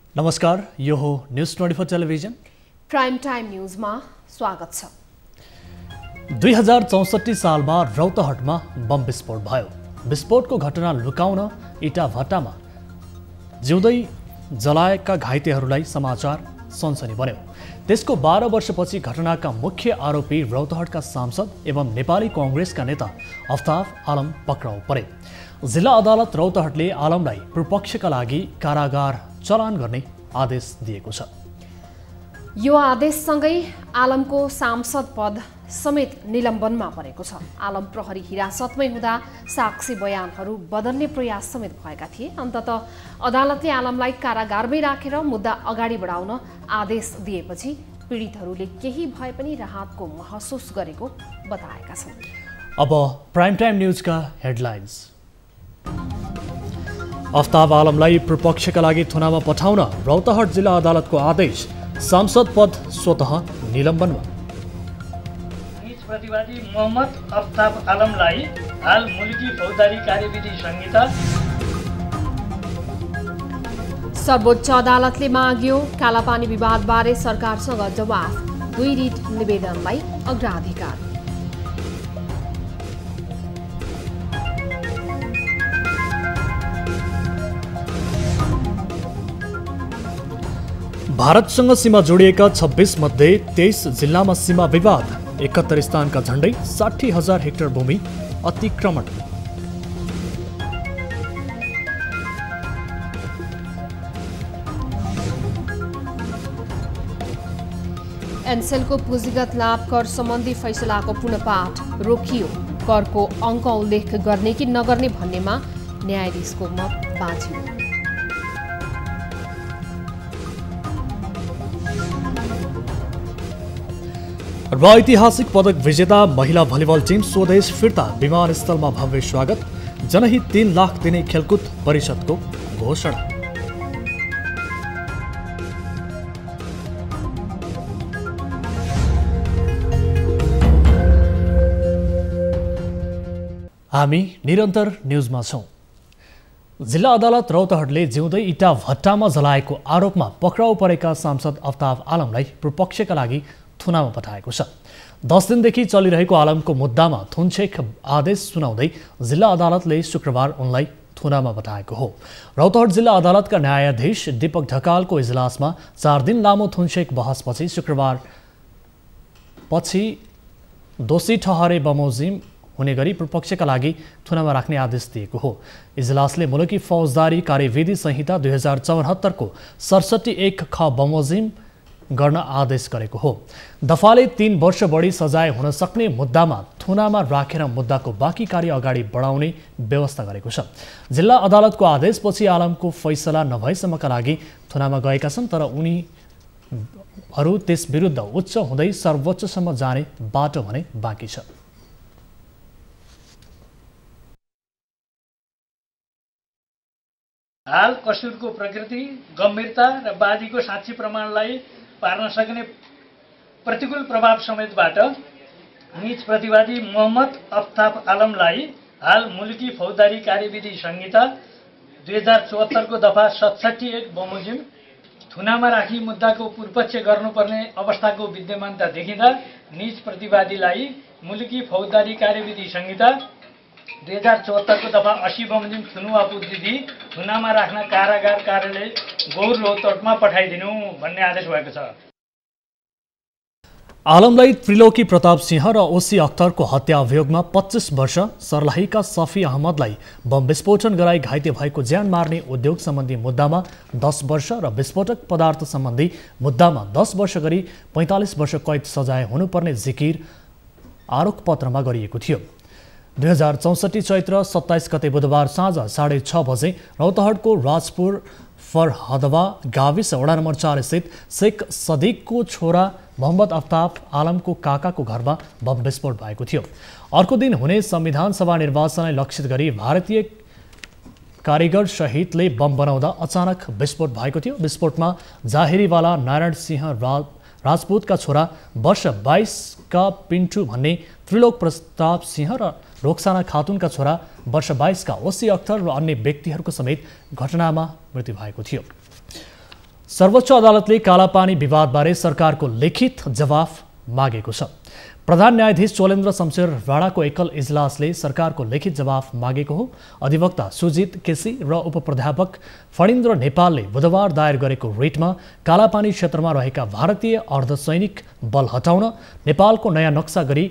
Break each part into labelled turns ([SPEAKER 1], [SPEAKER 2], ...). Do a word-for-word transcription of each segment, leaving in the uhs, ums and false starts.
[SPEAKER 1] नमस्कार, यो हो news twenty four television
[SPEAKER 2] prime time न्यूजमा स्वागत छ।
[SPEAKER 1] दुई हजार चौसठी सालमा रौतहटमा बम विस्फोट भयो। विस्फोटको घटना लुकाउन इटा भट्टामा जिउँदै जलाएका घाइतेहरूलाई समाचार सनसनी बन्यो। त्यसको बाह्र वर्षपछि घटनाका मुख्य आरोपी रौतहटका सांसद एवं नेपाली कांग्रेसका नेता अफ्ताब आलम पक्राउ परे। जिल्ला अदालत रौतहटले आलमलाई पूर्वपक्षका लागि कारागार चलान गर्ने आदेश दिएको छ।
[SPEAKER 2] यो आदेशसँगै आलमको सांसद पद समेत निलम्बनमा परेको छ। आलम प्रहरी हिरासतमै हुँदा साक्षी बयानहरू बदल्ने प्रयास समेत भएका थिए। अन्ततः अदालतले आलमलाई कारागारमै राखेर मुद्दा अगाडि बढाउन आदेश दिएपछि पीडितहरूले केही भए पनि राहतको महसुस गरेको बताएका छन्।
[SPEAKER 1] अब प्राइम टाइम न्यूजका हेडलाइन्स। अफ्ताब आलमलाई पूर्वपक्षका लागि थुनामा पठाउन रौतहट जिल्ला अदालतको आदेश। सांसद पद स्वतः निलम्बनमा।
[SPEAKER 3] प्रतिवादी मोहम्मद अफ्ताब आलमलाई हाल मुलकी फौजदारी कार्यविधि संहिता।
[SPEAKER 2] सर्वोच्च अदालतले माग्यो कालापानी विवादबारे सरकारसँग जवाफ। दुई रिट निवेदनलाई अग्राधिकार।
[SPEAKER 1] भारतसँग सीमा जोडिएका छब्बीस मध्ये तेइस जिल्लामा सीमा विवाद। एकहत्तर स्थानका झण्डै साठी हजार हेक्टर भूमि अतिक्रमण।
[SPEAKER 2] एनसेलको पुँजीगत लाभ कर सम्बन्धी फैसलाको पुनःपाठ रोकियो। करको अङ्क उल्लेख गर्ने कि नगर्ने भन्नेमा न्यायाधीशको मत बाँच्यो।
[SPEAKER 1] र ऐतिहासिक पदक विजेता महिला भलिबल टिम स्वदेश फिर्ता। विमानस्थलमा भव्य स्वागत। जनहित तीन लाख दिने खेलकुद परिषदको घोषणा। हामी निरन्तर न्यूजमा छौं। जिल्ला अदालत रौतहटले जिउँदै इटा भट्टामा जलाएको आरोपमा पक्राउ परेका सांसद अफ्ताब आलमलाई पूर्वपक्षका लागि थुनामा पठाएको छ। दस दिनदेखि चलिरहेको आलमको मुद्दामा थुनछेक आदेश सुनाउँदै जिल्ला अदालतले शुक्रबार उनलाई थुनामा पठाएको हो। रौतहट जिल्ला अदालतका न्यायाधीश दीपक ढकालको इजलासमा चार दिन लामो थुनछेक बहसपछि शुक्रबार पछि दोषी ठहरे बमोजिम हुने गरी पूर्वपक्षका लागि थुनामा राख्ने आदेश दिएको हो। इजलासले मुलकी फौजदारी कार्यविधि संहिता दुई हजार चौहत्तरको सडसठी एक ख बमोजिम गर्न आदेश गरेको हो। दफाले तीन वर्ष बढी सजाय हुन सक्ने मुद्दामा थुनामा राखेर मुद्दाको बाँकी कार्य अगाडि बढाउने व्यवस्था गरेको छ। जिल्ला अदालतको आदेशपछि आलमको फैसला नभएसम्मका लागि थुनामा गएका छन्, तर उनीहरू त्यस विरुद्ध उच्च हुँदै सर्वोच्चसम्म जाने बाटो भने बाँकी छ।
[SPEAKER 3] हाल कसुरको प्रकृति, गम्भीरता र वादीको साक्षी प्रमाणलाई पार्न सक्ने प्रतिकूल प्रभाव समेतबाट निज प्रतिवादी मोहम्मद अफ्ताब आलमलाई हाल मुलकी फौजदारी कार्यविधि संहिता दुई हजार चौहत्तरको दफा सतसठी एक बमोजिम थुनामा राखी मुद्दाको पूर्वपक्ष गर्नुपर्ने अवस्थाको विद्यमानता देखिँदा निज प्रतिवादीलाई मुलकी फौजदारी कार्यविधि संहिता दुई हजार चौहत्तरको दफा अस्सी बमोजिम थुनुवा पुर्दिदी थुनामा राख्न कारागार कार्यालय गौर रौतहटमा पठाइदिनु भन्ने आदेश भएको छ।
[SPEAKER 1] आलमलाई त्रिलोकी प्रताप सिंह र ओसी अख्तरको हत्या अभियोगमा पच्चीस वर्ष, सर्लाहीका सफी अहमदलाई बम विस्फोटन गराई घाइते भएको ज्यान मार्ने उद्योग सम्बन्धी मुद्दामा दस वर्ष र विस्फोटक पदार्थ सम्बन्धी मुद्दामा दस वर्ष गरी पैँतालिस वर्ष कैद सजाय हुनुपर्ने जिकिर आरोपपत्रमा गरिएको थियो। दुई हजार चौसठी चैत्र सत्ताइस गते बुधबार साँझ साढे छ बजे रौतहटको राजपुर फरहदवा गाविस वडा नम्बर चार स्थित शेख सदिकको छोरा मोहम्मद अफ्ताब आलमको काकाको घरमा बम विस्फोट भएको थियो। अर्को दिन हुने संविधान सभा निर्वाचनलाई लक्षित गरी भारतीय कारिगर सहितले बम बनाउँदा अचानक विस्फोट भएको थियो। विस्फोटमा जाहेरीवाला नारायण सिंह राज राजपूतका छोरा वर्ष बाइसका पिन्टु भन्ने त्रिलोक प्रताप सिंह र रोक्साना खातुनका छोरा वर्ष बाइसका ओसी अख्तर र अन्य व्यक्तिहरूको समेत घटनामा मृत्यु भएको थियो। सर्वोच्च अदालतले कालापानी विवादबारे सरकारको लिखित जवाफ मागेको छ। प्रधान न्यायाधीश चोलेन्द्र शमशेर राणाको एकल इजलासले सरकारको लिखित जवाफ मागेको हो। अधिवक्ता सुजित केसी र उपप्राध्यापक फणिन्द्र नेपालले बुधबार दायर गरेको रिटमा कालापानी क्षेत्रमा रहेका भारतीय अर्धसैनिक बल हटाउन नेपालको नयाँ नक्सा गरी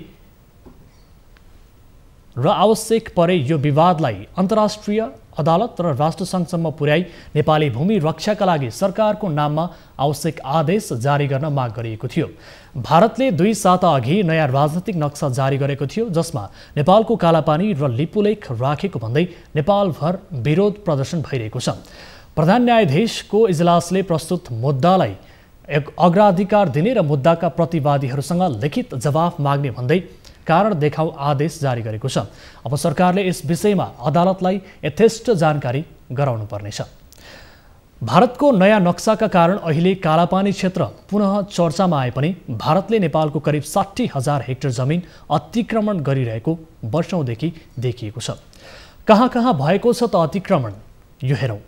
[SPEAKER 1] र आवश्यक परे यो विवादलाई अन्तर्राष्ट्रिय अदालत र राष्ट्रसङ्घसम्म पुर्याई नेपाली भूमि रक्षाका लागि सरकारको नाममा आवश्यक आदेश जारी गर्न माग गरिएको थियो। भारतले दुई साता अघि नयाँ राजनीतिक नक्सा जारी गरेको थियो, जसमा नेपालको कालापानी र लिपुलेख राखेको भन्दै नेपालभर विरोध प्रदर्शन भइरहेको छ। प्रधान न्यायाधीशको इजलासले प्रस्तुत मुद्दालाई अग्राधिकार दिने र मुद्दाका प्रतिवादीहरूसँग लिखित जवाफ माग्ने भन्दै कारण देखाउ आदेश जारी गरेको छ। अब सरकारले यस विषयमा अदालतलाई यथेष्ट जानकारी गराउनु पर्नेछ। भारतको नयाँ नक्साका कारण अहिले कालापानी क्षेत्र पुनः चर्चामा आए पनि भारतले नेपालको करिब साठी हजार हेक्टर जमिन अतिक्रमण गरिरहेको वर्षौंदेखि देखिएको छ। कहाँ कहाँ भएको छ त अतिक्रमण, यो हेरौं।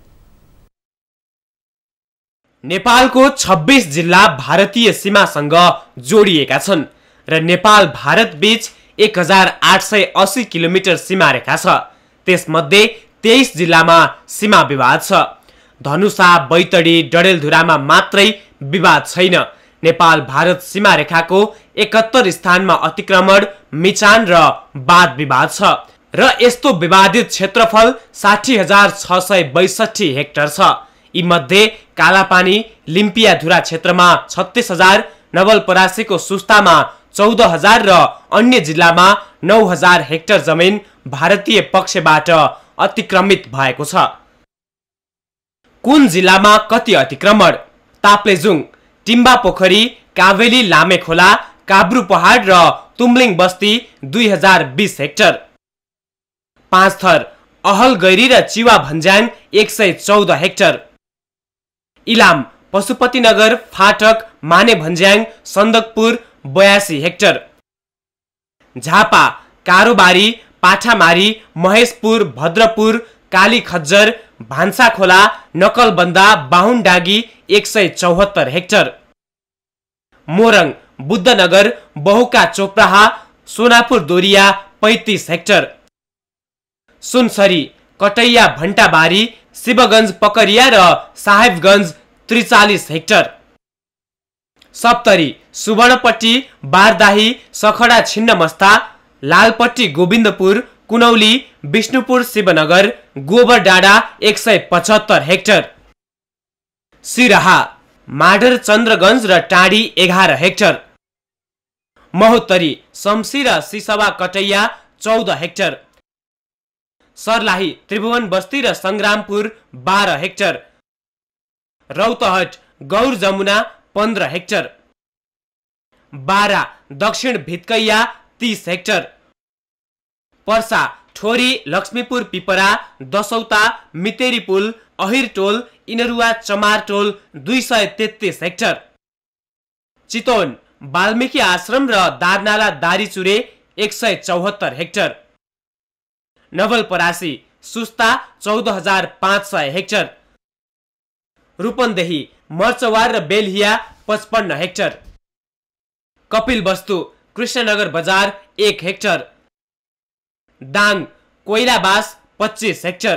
[SPEAKER 4] नेपालको छब्बीस जिल्ला भारतीय सीमासँग जोडिएका छन् र नेपाल भारत बीच एक हजार आठ सय अस्सी किलोमिटर सीमा रेखा छ। त्यसमध्ये तेइस जिल्लामा सीमा विवाद छ। धनुषा, बैतडी, डडेलधुरामा मात्रै विवाद छैन। नेपाल भारत सीमा रेखाको एकहत्तर स्थानमा अतिक्रमण, मिचान र वाद विवाद छ र यस्तो विवादित क्षेत्रफल साठी हजार छ सय बैसठी हेक्टर छ। यी मध्ये कालापानी लिम्पियाधुरा क्षेत्रमा छत्तीस हजार, नवलपरासीको सुस्तामा चौध हजार र अन्य जिल्लामा नौ हजार हेक्टर जमिन भारतीय पक्षबाट अतिक्रमित भएको छ। कुन जिल्लामा कति अतिक्रमण? ताप्लेजुङ, टिम्बा पोखरी, काभेली, लामेखोला, काब्रु पहाड र तुम्लिङ बस्ती दुई हजार बीस हेक्टर। पाँचथर, अहलगैरी र चिवा भन्ज्याङ एक सय चौध हेक्टर। इलाम, पशुपतिनगर, फाटक, माने भन्ज्याङ, सन्दकपुर बयासी हेक्टर। झापा, कारोबारी, पाठामारी, महेशपुर, भद्रपुर, काली खज्जर, भान्साखोला, नकलबन्दा, बाहुनडागी एक सय चौहत्तर हेक्टर। मोरङ, बुद्धनगर, बहुका चोप्राहा, सोनापुर दोरिया पैंतीस हेक्टर। सुनसरी, कटैया, भण्टाबारी, शिवगञ्ज, पकरिया र साहेबगञ्ज त्रिचालिस हेक्टर। सप्तरी, सुवर्णपट्टी, बारदाही, सखडा, छिन्नमस्ता, लालपट्टी, गोविन्दपुर, कुनौली, विष्णुपुर, शिवनगर, गोबरडाँडा एक सय पचहत्तर हेक्टर। सिराहा, माडर, चन्द्रगञ्ज र टाँडी एघार हेक्टर। महोत्तरी, शमसी र सिसवा, कटैया चौध हेक्टर। सर्लाही, त्रिभुवन बस्ती र संग्रामपुर बाह्र हेक्टर। रौतहट, गौर जमुना पन्ध्र हेक्टर। बारा, दक्षिण भित्कैया तीस हेक्टर। पर्सा, ठोरी, लक्ष्मीपुर, पिपरा, दसौता, मितेरी पुल, अहिरटोल, इनरुवा, चमारटोल दुई सय तेत्तीस हेक्टर। चितवन, वाल्मीकि आश्रम र दारनाला, दारीचुरे एक सय चौहत्तर हेक्टर। नवलपरासी, सुस्ता चौध हजार पाँच सय हेक्टर। रूपन्देही, मर्चवार र बेलहिया पचपन्न हेक्टर। कपिलवस्तु, कृष्णनगर बजार एक हेक्टर। दाङ, कोइलाबास पच्चीस हेक्टर।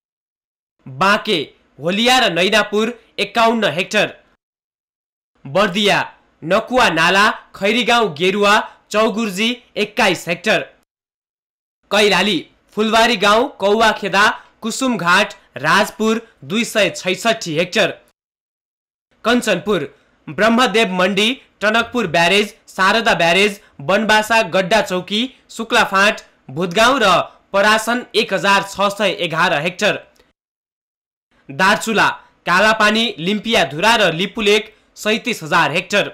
[SPEAKER 4] बाँके, होलिया र नैनापुर एकाउन्न हेक्टर। बर्दिया, नकुवा नाला, खैरीगाउँ, गेरुवा, चौगुर्जी एक्काइस हेक्टर। कैलाली, फुलबारी गाउँ, कौवाखेदा, कुसुमघाट, राजपुर दुई सय छैसठी hectare. Kanchanpur, Brahmadev Mandi, Tanakpur barrage, Sharda barrage, Banbasa, Gadda Chauki, Shuklaphanta, भुतगाउँ र परासन एक हजार छ सय एघार हेक्टर। दार्चुला, कालापानी, लिम्पियाधुरा र लिपुलेक सैतिस हजार हेक्टर।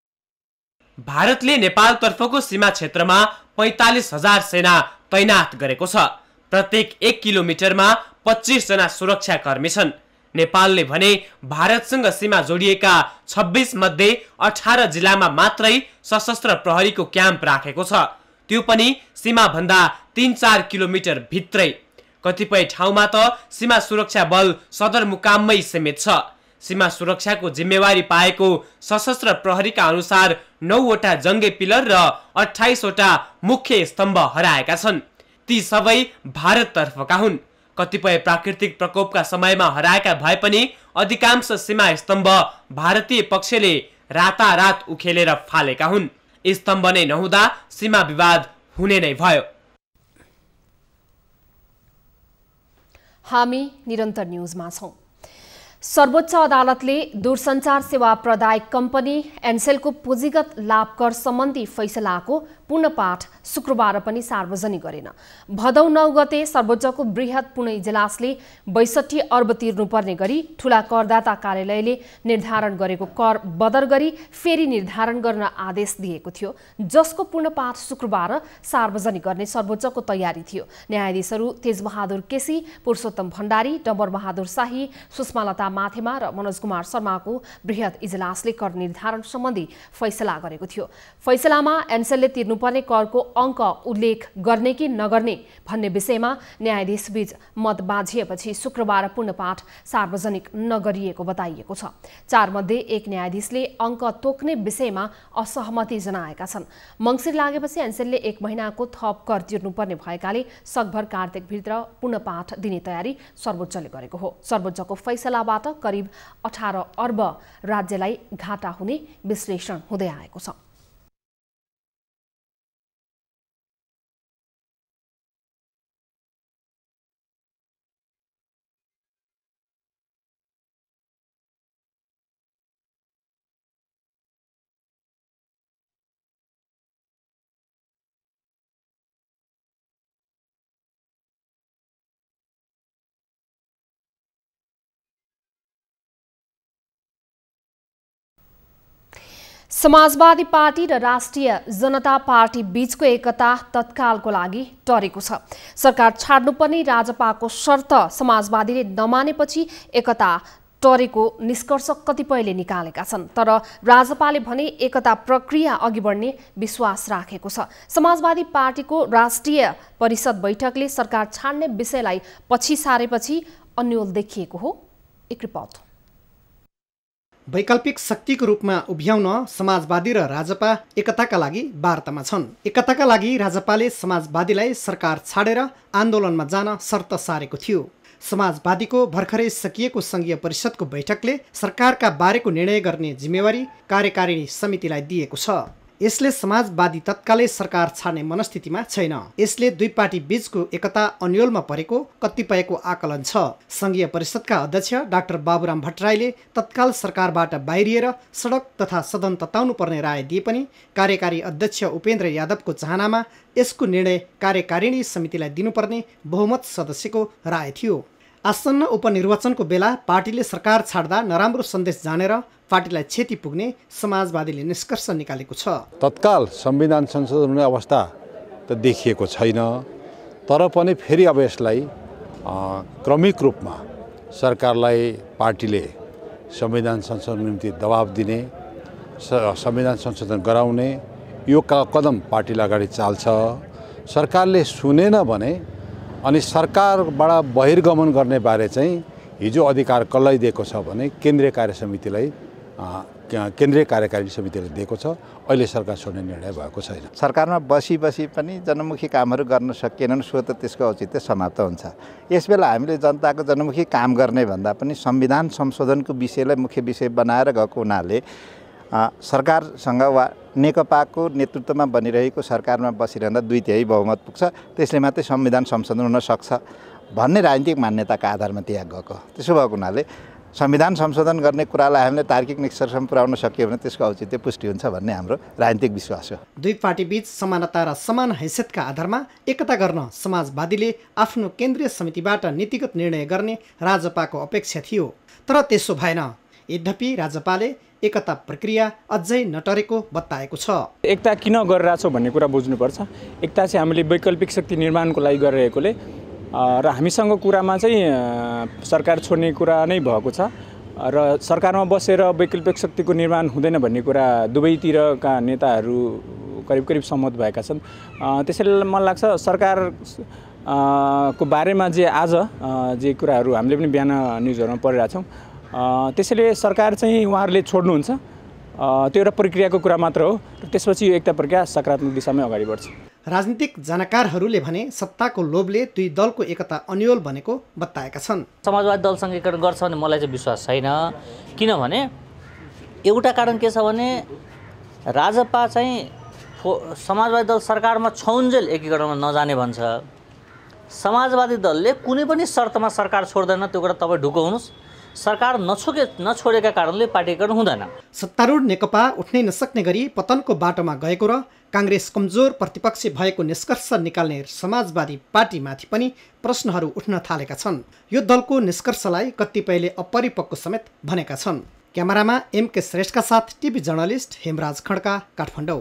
[SPEAKER 4] भारतले नेपालतर्फको सीमा क्षेत्रमा पैंतालिस हजार सेना तैनात गरेको छ। प्रत्येक एक किलोमिटरमा पच्चीस जना सुरक्षा कर्मी छन्। नेपालले भने भारतसँग सीमा जोडिएका छब्बीस मध्ये अठारह जिल्लामा मात्रै सशस्त्र प्रहरीको क्याम्प राखेको छ, त्यो पनि सीमा भन्दा तीन चार किलोमिटर भित्रै। कतिपय ठाउँमा त सीमा सुरक्षा बल सदरमुकाममै सीमित छ। सीमा सुरक्षाको जिम्मेवारी पाएको सशस्त्र प्रहरीका अनुसार नौवटा जङ्गे पिलर र अठाइसवटा मुख्य स्तम्भ हराएका छन्। ती सबै भारततर्फका हुन्। कतिपय प्राकृतिक प्रकोपका समयमा हराएका भए पनि अधिकांश सीमा स्तम्भ भारतीय पक्षले रातारात उखेलेर फालेका हुन्। स्तम्भ नै नहुँदा सीमा विवाद हुने नै भयो।
[SPEAKER 2] हामी निरन्तर न्यूजमा छौं। सर्वोच्च अदालतले दूरसञ्चार सेवा प्रदायक कम्पनी एनसेलको पुँजीगत लाभ कर सम्बन्धी फैसलाको पूर्णपाठ शुक्रबार पनि सार्वजनिक गरेन। भदौ नौ गते सर्वोच्चको बृहत पुणे इजलासले बैसठी अर्ब तिर्नुपर्ने गरी ठूला करदाता कार्यालयले निर्धारण गरेको कर बदर गरी फेरि निर्धारण गर्न आदेश दिएको थियो, जसको पूर्णपाठ शुक्रबार सार्वजनिक गर्ने सर्वोच्चको तयारी थियो। न्यायाधीशहरू तेजबहादुर केसी, पुरुषोत्तम भण्डारी, डम्बर बहादुर शाही, सुषमालता माथेमा र मनोज कुमार शर्माको बृहत इजलासले कर निर्धारण सम्बन्धी फैसला गरेको थियो। फैसलामा एनसेलले तिर्नुपर्ने करको अङ्क उल्लेख गर्ने कि नगर्ने भन्ने विषयमा न्यायाधीशबीच मत बाझिएपछि शुक्रबार पूर्णपाठ सार्वजनिक नगरिएको बताइएको छ। चार मध्ये एक न्यायाधीशले अङ्क तोक्ने विषयमा असहमति जनाएका छन्। मङ्सिर लागेपछि एनसेलले एक महिनाको थप कर तिर्नुपर्ने भएकाले सकभर कार्तिकभित्र पूर्णपाठ दिने तयारी सर्वोच्चले गरेको हो। सर्वोच्चको फैसलाबाट करिब अठार अर्ब राज्यलाई घाटा हुने विश्लेषण हुँदै आएको छ। समाजवादी पार्टी र राष्ट्रिय जनता पार्टी बीचको एकता तत्कालको लागि टरेको छ। सरकार छाड्नुपर्ने राजपाको शर्त समाजवादीले नमानेपछि एकता टरेको निष्कर्ष कतिपयले निकालेका छन्। तर राजपाले भने एकता प्रक्रिया अघि बढ्ने विश्वास राखेको छ। समाजवादी पार्टीको राष्ट्रिय परिषद बैठकले सरकार छाड्ने विषयलाई पछि सारेपछि अन्यल देखिएको हो। एक रिपोर्ट।
[SPEAKER 5] वैकल्पिक शक्तिको रूपमा उभ्याउन समाजवादी र राजपा एकताका लागि वार्तामा छन्। एकताका लागि राजपाले समाजवादीलाई सरकार छाडेर आन्दोलनमा जान शर्त सारेको थियो। समाजवादीको भर्खरै सकिएको संघीय परिषदको बैठकले सरकारका बारेको निर्णय गर्ने जिम्मेवारी कार्यकारिणी समितिलाई दिएको छ। यसले समाजवादी तत्कालै सरकार छाड्ने मनस्थितिमा छैन। यसले दुई पार्टी बीचको एकता अन्योलमा परेको कतिपयको आकलन छ। संघीय परिषदका अध्यक्ष डाक्टर बाबुराम भट्टराईले तत्काल सरकारबाट बाहिरिएर सडक तथा सदन तताउनु पर्ने राय दिए पनि कार्यकारी अध्यक्ष उपेन्द्र यादवको चाहनामा यसको निर्णय कार्यकारिणी समितिलाई दिनुपर्ने बहुमत सदस्यको राय थियो। आसन्न उपनिर्वाचनको बेला पार्टीले सरकार छाड्दा नराम्रो सन्देश जानेर पार्टीलाई क्षति पुग्ने समाजवादीले निष्कर्ष निकालेको छ।
[SPEAKER 6] तत्काल संविधान संशोधन हुने अवस्था त देखिएको छैन, तर पनि फेरि अब यसलाई क्रमिक रूपमा सरकारलाई पार्टीले संविधान संशोधन निम्ति दबाब दिने, संविधान संशोधन गराउने यो कदम पार्टीले अगाडि चाल्छ। सरकारले सुनेन भने अनि सरकारबाट बहिर्गमन गर्ने बारे चाहिँ हिजो अधिकार कसलाई दिएको छ भने केन्द्रीय कार्य समितिलाई केन्द्रीय कार्यकारिणी समितिले दिएको छ। अहिले सरकार छोड्ने निर्णय भएको छैन।
[SPEAKER 7] सरकारमा बसी बसी पनि जनमुखी कामहरू गर्न सकिएनन्, सो त त्यसको औचित्य समाप्त हुन्छ। यसबेला हामीले जनताको जनमुखी काम गर्ने भन्दा पनि संविधान संशोधनको विषयलाई मुख्य विषय बनाएर गएको हुनाले सरकारसँग वा नेकपाको नेतृत्वमा बनिरहेको सरकारमा बसिरहँदा दुई तिहाई बहुमत पुग्छ, त्यसले मात्रै संविधान संशोधन हुन सक्छ भन्ने राजनीतिक मान्यताका आधारमा त्यहाँ गएको। त्यसो भएको हुनाले संविधान संशोधन गर्ने कुरालाई हामीले तार्किक निष्कर्षमा पुर्याउन सक्यो भने त्यसको औचित्य पुष्टि हुन्छ भन्ने हाम्रो राजनीतिक विश्वास हो।
[SPEAKER 5] दुई पार्टी बीच समानता र समान हैसियतका आधारमा एकता गर्न समाजवादीले आफ्नो केन्द्रीय समितिबाट नीतिगत निर्णय गर्ने राजपाको अपेक्षा थियो, तर त्यसो भएन। यद्यपि राजपाले एकता प्रक्रिया अझै नटरेको बताएको छ।
[SPEAKER 8] एकता किन गरिरहेछौँ भन्ने कुरा बुझ्नुपर्छ। एकता चाहिँ हामीले वैकल्पिक शक्ति निर्माणको लागि गरिरहेकोले र हामीसँग कुरामा चाहिँ सरकार छोड्ने कुरा नै भएको छ र सरकारमा बसेर वैकल्पिक शक्तिको निर्माण हुँदैन भन्ने कुरा दुवैतिरका नेताहरू करिब करिब सहमत भएका छन्। त्यसैले मलाई लाग्छ सरकार को बारेमा जे आज जे कुराहरू हामीले पनि बिहान न्युजहरूमा पढिरहेछौँ त्यसैले सरकार चाहिँ उहाँहरूले छोड्नुहुन्छ, त्यो एउटा प्रक्रियाको कुरा मात्र हो र त्यसपछि यो एकता प्रक्रिया सकारात्मक दिशामै अगाडि बढ्छ।
[SPEAKER 5] राजनीतिक जानकारहरूले भने सत्ताको लोभले दुई दलको एकता अन्यल बनेको बताएका छन्।
[SPEAKER 9] समाजवादी दल सङ्घीकरण गर्छ भने मलाई चाहिँ विश्वास छैन, किनभने एउटा कारण के छ भने राजपा चाहिँ समाजवादी दल सरकारमा छौन्जेल एकीकरणमा नजाने भन्छ। समाजवादी दलले कुनै पनि शर्तमा सरकार छोड्दैन, त्यो कुरा तपाईँ ढुक्क हुनुहोस्। सरकार नछोके नछोडेका कारणले पार्टीकरण हुँदैन।
[SPEAKER 5] सत्तारूढ नेकपा उठ्नै नसक्ने गरी पतनको बाटोमा गएको र काङ्ग्रेस कमजोर प्रतिपक्षी भएको निष्कर्ष निकाल्ने समाजवादी पार्टीमाथि पनि प्रश्नहरू उठ्न थालेका छन्। यो दलको निष्कर्षलाई कतिपयले अपरिपक्व समेत भनेका छन्। क्यामेरामा एम के श्रेष्ठका साथ टिभी जर्नलिस्ट हेमराज खड्का, काठमाडौँ।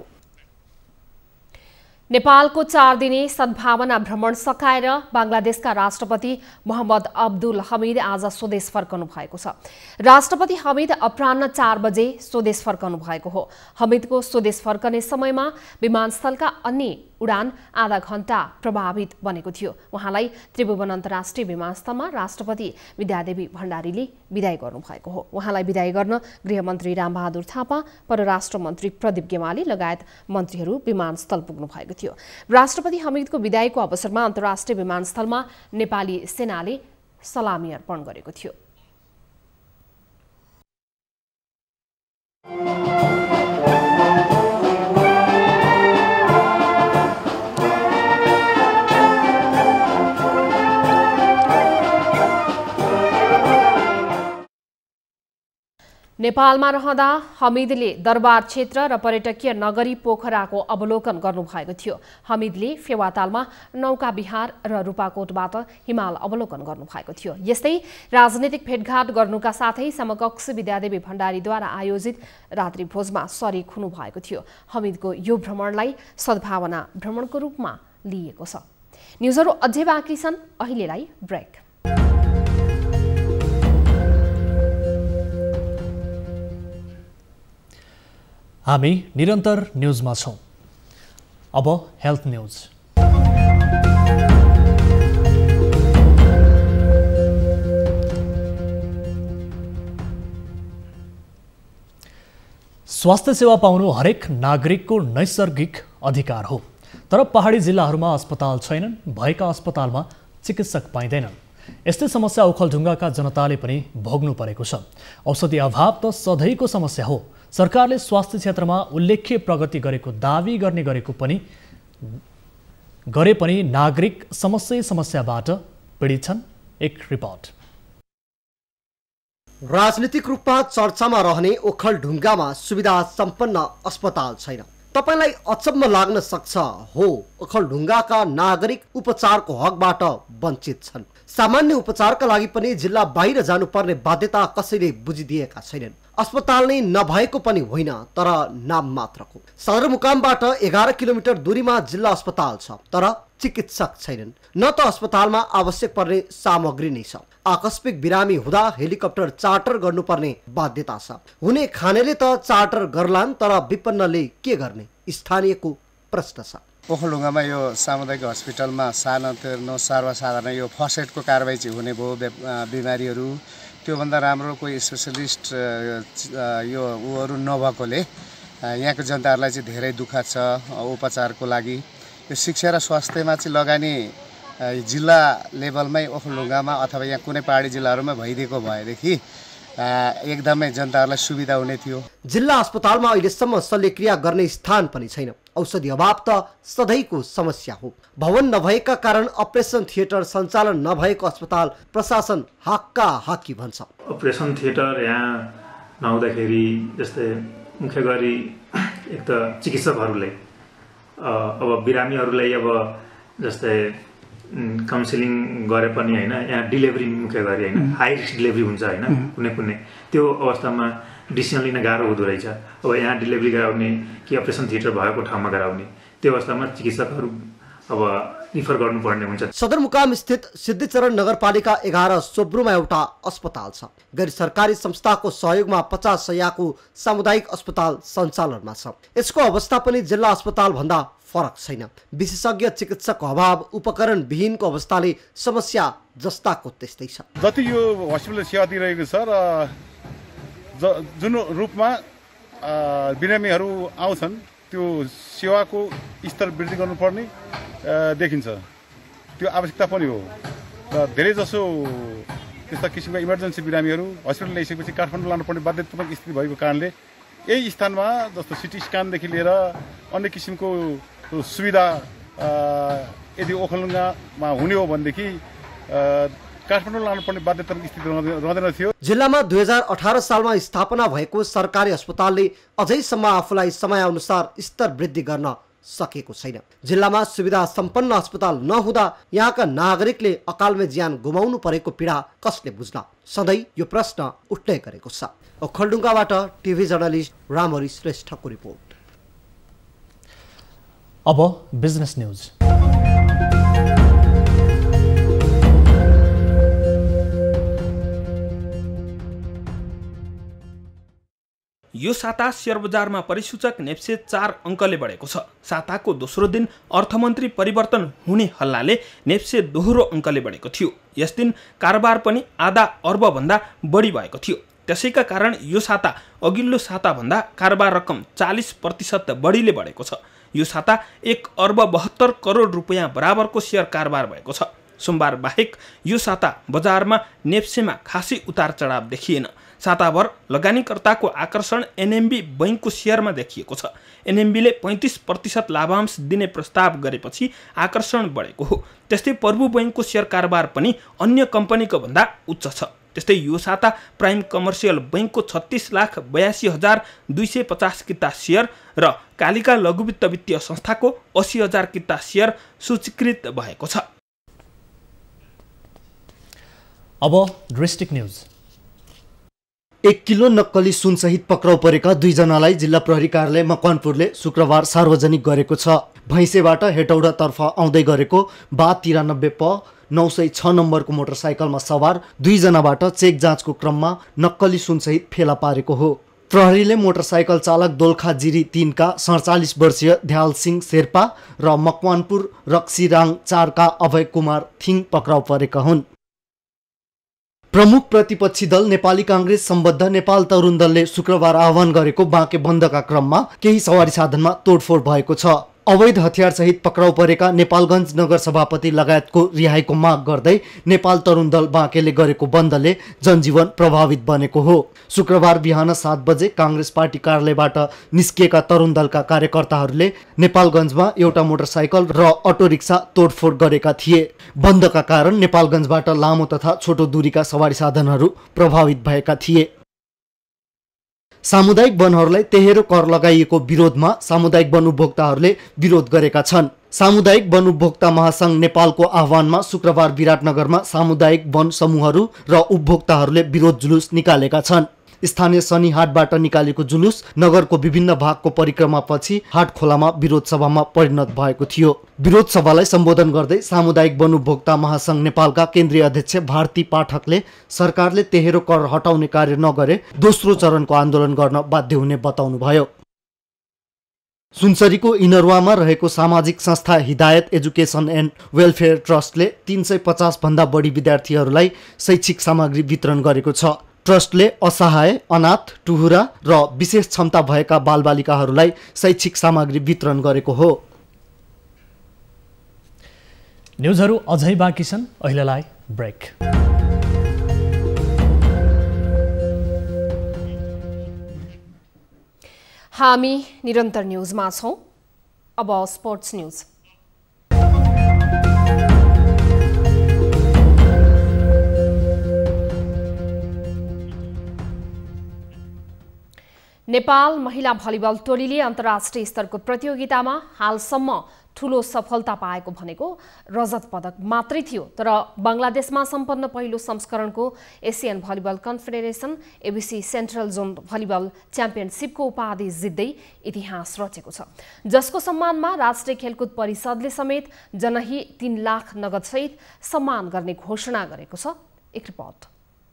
[SPEAKER 2] नेपालको चार दिने सद्भावना भ्रमण सकाएर बांग्लादेशका राष्ट्रपति मोहम्मद अब्दुल हमिद आज स्वदेश फर्कनु भएको छ। राष्ट्रपति हमिद अपराह्न चार बजे स्वदेश फर्कनु भएको हो। हमिदको स्वदेश फर्कने समयमा विमानस्थलका अन्य उडान आधा घण्टा प्रभावित बनेको थियो। उहाँलाई त्रिभुवन अन्तर्राष्ट्रिय विमानस्थलमा राष्ट्रपति विद्यादेवी भण्डारीले विदाई गर्नुभएको हो। उहाँलाई विदाई गर्न गृहमन्त्री रामबहादुर थापा, परराष्ट्र मन्त्री प्रदीप गेवाली लगायत मन्त्रीहरू विमानस्थल पुग्नु भएको थियो। राष्ट्रपति हमिदको विदाईको अवसरमा अन्तर्राष्ट्रिय विमानस्थलमा नेपाली सेनाले सलामी अर्पण गरेको थियो। नेपालमा रहँदा हमिदले दरबार क्षेत्र र पर्यटकीय नगरी पोखराको अवलोकन गर्नुभएको थियो। हमिदले फेवातालमा नौका विहार र रूपाकोटबाट हिमाल अवलोकन गर्नुभएको थियो। यस्तै राजनीतिक भेटघाट गर्नुका साथै समकक्षी विद्यादेवी भण्डारीद्वारा आयोजित रात्रिभोजमा सरिक हुनुभएको थियो। हमिदको यो भ्रमणलाई सद्भावना भ्रमणको रूपमा लिएको छ। न्युजहरू अझै बाँकी छन्, अहिलेलाई ब्रेक।
[SPEAKER 1] हामी निरन्तर न्युजमा छौं। अब हेल्थ न्युज। स्वास्थ्य सेवा पाउनु हरेक नागरिकको नैसर्गिक अधिकार हो, तर पहाडी जिल्लाहरूमा अस्पताल छैनन्, भएका अस्पतालमा चिकित्सक पाइँदैनन्। यस्तै समस्या ओखलढुङ्गाका जनताले पनि भोग्नु परेको छ। औषधि अभाव त सधैँको समस्या हो। सरकारले स्वास्थ्य क्षेत्रमा उल्लेख्य प्रगति गरेको दावी गर्ने गरेको पनि गरे पनि नागरिक समस्या समस्याबाट पीडित छन्। एक रिपोर्ट।
[SPEAKER 10] राजनीतिक रूपमा चर्चामा रहने ओखलढुङ्गामा सुविधा सम्पन्न अस्पताल छैन। तपाईलाई अचम्म लाग्न सक्छ, हो, ओखलढुङ्गाका नागरिक उपचारको हकबाट वञ्चित छन्। सामान्य उपचारका लागि पनि जिल्ला बाहिर जानुपर्ने बाध्यता कसैले बुझिदिएका छैनन्। अस्पताल नै नभएको पनि होइन, तर नाम मात्रको। सदरमुकामबाट एघार किलोमिटर दूरीमा जिल्ला अस्पताल छ, तर चिकित्सक छैनन्। न त अस्पतालमा आवश्यक पर्ने सामग्री नै छ। आकस्मिक बिरामी हुँदा हेलिकप्टर चार्टर गर्नुपर्ने बाध्यता छ। हुने खानेले त चार्टर गर्लान्, तर विपन्नले के गर्ने, स्थानीयको प्रश्न छ।
[SPEAKER 11] ओखलढुङ्गामा यो सामुदायिक हस्पिटलमा सानो तिर्नो सर्वसाधारण यो फर्स्ट एडको कारबाही चाहिँ हुने भयो। बिमारीहरू त्योभन्दा राम्रो कोही स्पेसलिस्ट यो उहरू नभएकोले यहाँको जनताहरूलाई चाहिँ धेरै दुःख छ उपचारको लागि। यो शिक्षा र स्वास्थ्यमा चाहिँ लगानी जिल्ला लेभलमै ओखलढुङ्गामा अथवा यहाँ कुनै पहाडी जिल्लाहरूमा भइदिएको भएदेखि एकदमै जनताहरूलाई सुविधा हुने थियो।
[SPEAKER 10] जिल्ला अस्पतालमा अहिलेसम्म शल्यक्रिया गर्ने स्थान पनि छैन। औषधि अभाव त सधैँको समस्या हो। भवन नभएका कारण अपरेसन थिएटर सञ्चालन नभएको अस्पताल प्रशासन हाक्का हाकी भन्छ।
[SPEAKER 12] अपरेसन थिएटर यहाँ नहुँदाखेरि जस्तै मुख्य गरी एक त चिकित्सकहरूलाई अब बिरामीहरूलाई अब जस्तै काउन्सिलिङ गरे पनि होइन, यहाँ डिलिभरी मुख्य गरी होइन, हाई रिस्क डिलिभरी हुन्छ होइन, कुनै कुनै त्यो अवस्थामा डिसिजन लिन गाह्रो हुँदो रहेछ। अब यहाँ डिलिभरी गराउने कि अपरेसन थिएटर भएको ठाउँमा गराउने, त्यो अवस्थामा चिकित्सकहरू अब रिफर गर्नुपर्ने हुन्छ।
[SPEAKER 10] सदरमुकाम स्थित सिद्धिचरण नगरपालिका एघार सोब्रुमा एउटा अस्पताल छ। गैर सरकारी संस्थाको सहयोगमा पचास सयको सामुदायिक अस्पताल सञ्चालनमा छ। यसको अवस्था पनि जिल्ला अस्पताल भन्दा फरक छैन। विशेषज्ञ चिकित्सकको अभाव, उपकरण विहीनको अवस्थाले समस्या जस्ताको त्यस्तै छ।
[SPEAKER 13] जति यो हस्पिटलले सेवा दिइरहेको छ र जुन रूपमा बिरामीहरू आउँछन् त्यो सेवाको स्तर वृद्धि गर्नुपर्ने देखिन्छ। त्यो आवश्यकता पनि हो र धेरैजसो त्यस्ता किसिमका इमर्जेन्सी बिरामीहरू हस्पिटल ल्याइसकेपछि काठमाडौँ लानुपर्ने बाध्यतात्मक स्थिति भएको कारणले यही स्थानमा जस्तो सिटी स्क्यानदेखि लिएर अन्य किसिमको सुविधा यदि ओखलढुङ्गामा हुने हो भनेदेखि काठमाडौँ लानुपर्ने बाध्यतात्मक स्थिति रहँदैन थियो।
[SPEAKER 10] जिल्लामा दुई हजार अठार सालमा स्थापना भएको सरकारी अस्पतालले अझैसम्म आफूलाई समयानुसार स्तर वृद्धि गर्न सकेको छैन। जिल्लामा सुविधा सम्पन्न अस्पताल नहुँदा यहाँका नागरिकले अकालमै ज्यान गुमाउनु परेको पीडा कसले बुझ्न? सधैँ यो प्रश्न उठ्दै गरेको छ। ओखलढुङ्गाबाट टिभी जर्नलिस्ट रामहरि श्रेष्ठको रिपोर्ट।
[SPEAKER 1] अब बिजनेस न्यूज।
[SPEAKER 14] यो साता शेयर बजारमा परिसूचक नेप्से चार अङ्कले बढेको छ। साताको दोस्रो दिन अर्थमन्त्री परिवर्तन हुने हल्लाले नेप्से दोहोरो अङ्कले बढेको थियो। यस दिन कारोबार पनि आधा अर्बभन्दा बढी भएको थियो। त्यसैका कारण यो साता अघिल्लो साताभन्दा कारोबार रकम चालिस प्रतिशत बढीले बढेको छ। यो साता एक अर्ब बहत्तर करोड रुपियाँ बराबरको सेयर कारोबार भएको छ। सोमबार बाहेक यो साता बजारमा नेप्सेमा खासै उतार चढाव देखिएन। साताभर लगानीकर्ताको आकर्षण एनएमबी बैङ्कको सेयरमा देखिएको छ। एनएमबीले पैँतिस प्रतिशत लाभांश दिने प्रस्ताव गरेपछि आकर्षण बढेको हो। त्यस्तै प्रभु बैङ्कको सेयर कारोबार पनि अन्य कम्पनीको भन्दा उच्च छ। त्यस्तै यो साता प्राइम कमर्सियल बैङ्कको छत्तीस लाख बयासी हजार दुई सय पचास किता सेयर र कालिका लघुवित्त वित्तीय संस्थाको अस्सी हजार किता सेयर सूचीकृत भएको छ।
[SPEAKER 1] अब डिस्ट्रिक्ट न्यूज।
[SPEAKER 10] एक किलो नक्कली सुनसहित पक्राउ परेका दुईजनालाई जिल्ला प्रहरी कार्यालय मकवानपुरले शुक्रबार सार्वजनिक गरेको छ। भैँसेबाट हेटौडातर्फ आउँदै गरेको बा तिरानब्बे प नौ सय छ नम्बरको मोटरसाइकलमा सवार दुईजनाबाट चेक जाँचको क्रममा नक्कली सुनसहित फेला पारेको हो। प्रहरीले मोटरसाइकल चालक दोलखा जिरी तीनका सडचालिस वर्षीय ध्याल सिंह शेर्पा र मकवानपुर रक्सीराङ चारका अभय कुमार थिङ पक्राउ परेका हुन्। प्रमुख प्रतिपक्षी दल नेपाली काङ्ग्रेस सम्बद्ध नेपाल तरुण दलले शुक्रबार आह्वान गरेको बाँके बन्दका क्रममा केही सवारी साधनमा तोडफोड भएको छ। अवैध हतियारसहित पक्राउ परेका नेपालगञ्ज नगर सभापति लगायतको रिहाईको माग गर्दै नेपाल तरुण दल बाँकेले गरेको बन्दले जनजीवन प्रभावित बनेको हो। शुक्रबार बिहान सात बजे काङ्ग्रेस पार्टी कार्यालयबाट निस्किएका तरुण दलका कार्यकर्ताहरूले नेपालगञ्जमा एउटा मोटरसाइकल र अटो रिक्सा तोडफोड गरेका थिए। बन्दका कारण नेपालगञ्जबाट लामो तथा छोटो दूरीका सवारी साधनहरू प्रभावित भएका थिए। सामुदायिक वनहरूलाई तेहेरो कर लगाइएको विरोधमा सामुदायिक वन उपभोक्ताहरूले विरोध गरेका छन्। सामुदायिक वन उपभोक्ता महासंघ नेपालको आह्वानमा शुक्रबार विराटनगरमा सामुदायिक वन समूहहरू र उपभोक्ताहरूले विरोध जुलुस निकालेका छन्। स्थानीय शनि हाटबाट निकालेको जुलुस नगरको विभिन्न भागको परिक्रमापछि हाट खोलामा विरोध सभामा परिणत भएको थियो। विरोध सभालाई सम्बोधन गर्दै सामुदायिक वन उपभोक्ता महासंघ नेपालका केन्द्रीय अध्यक्ष भारती पाठकले सरकारले तेहेरो कर हटाउने कार्य नगरे दोस्रो चरणको आन्दोलन गर्न बाध्य हुने बताउनुभयो। सुनसरीको इनरुवामा रहेको सामाजिक संस्था हिदायत एजुकेसन एन्ड वेलफेयर ट्रस्टले तीन सय पचास भन्दा बढी विद्यार्थीहरूलाई शैक्षिक सामग्री वितरण गरेको छ। ट्रस्टले असहाय, अनाथ, टुहुरा र विशेष क्षमता भएका बालबालिकाहरूलाई शैक्षिक सामग्री वितरण गरेको हो।
[SPEAKER 1] न्युजहरू अझै बाँकी छन्, अहिलेलाई ब्रेक।
[SPEAKER 2] हामी निरन्तर न्युजमा छौं। अब स्पोर्ट्स न्युज। नेपाल महिला भलिबल टोलीले अन्तर्राष्ट्रिय स्तरको प्रतियोगितामा हालसम्म ठूलो सफलता पाएको भनेको रजत पदक मात्रै थियो। तर बङ्गलादेशमा सम्पन्न पहिलो संस्करणको Asian volleyball confederation ABC central zone volleyball च्याम्पियनसिपको उपाधि जित्दै इतिहास रचेको छ, जसको सम्मानमा राष्ट्रिय खेलकुद परिषदले समेत जनही तीन लाख नगदसहित सम्मान गर्ने घोषणा गरेको छ। एक रिपोर्ट।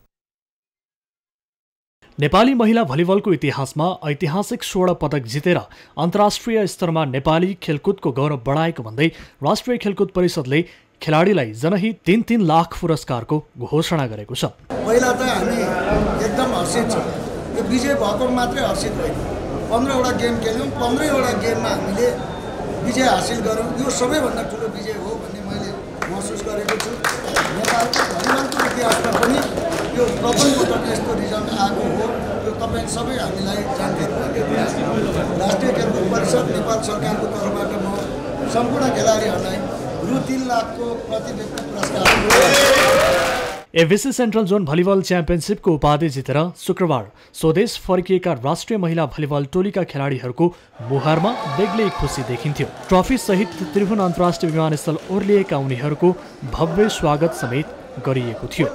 [SPEAKER 1] नेपाली महिला भलिबलको इतिहासमा ऐतिहासिक स्वर्ण पदक जितेर अन्तर्राष्ट्रिय स्तरमा नेपाली खेलकुदको गौरव बढाएको भन्दै राष्ट्रिय खेलकुद परिषदले खेलाडीलाई जनही तीन तीन लाख पुरस्कारको घोषणा गरेको छ।
[SPEAKER 15] पहिला त हामी एकदम हर्षित छौँ यो विजय भएको मात्रै हर्षित होइन, पन्ध्रवटा गेम खेल्यौँ, पन्ध्रैवटा गेममा हामीले विजय हासिल गऱ्यौँ। यो सबैभन्दा ठुलो विजय हो भन्ने मैले महसुस गरेको छु। नेपालको भलिबलको इतिहासमा पनि यो प्रथम पटक यस्तो रिजल्ट आएको हो, यो तपाईँ सबै हामीलाई जानकारी दिएको छ। राष्ट्रिय खेलकुद परिषद नेपाल सरकारको तर्फबाट म सम्पूर्ण खेलाडीहरूलाई रु तीन लाखको प्रति व्यक्ति पुरस्कार।
[SPEAKER 1] एबिसी सेन्ट्रल जोन भलिबल च्याम्पियनसिपको उपाधि जितेर शुक्रबार स्वदेश फर्किएका राष्ट्रिय महिला भलिबल टोलीका खेलाडीहरूको मुहारमा बेग्लै खुसी देखिन्थ्यो। ट्रफी सहित त्रिभुवन अन्तर्राष्ट्रिय विमानस्थल ओर्लिएका उनीहरूको भव्य स्वागत समेत गरिएको थियो।